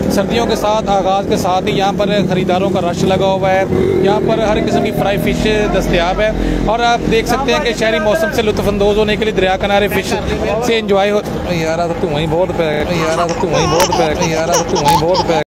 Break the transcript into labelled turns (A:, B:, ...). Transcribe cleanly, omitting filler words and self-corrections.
A: सर्दियों के साथ आगाज़ के साथ ही यहाँ पर ख़रीदारों का रश लगा हुआ है। यहाँ पर हर किस्म की फ्राई फ़िश दस्तयाब है और आप देख सकते हैं कि शहरी मौसम से लुत्फ़अंदोज़ होने के लिए दरिया किनारे फ़िश से इंजॉय हो। यार धुआं ही बहुत पै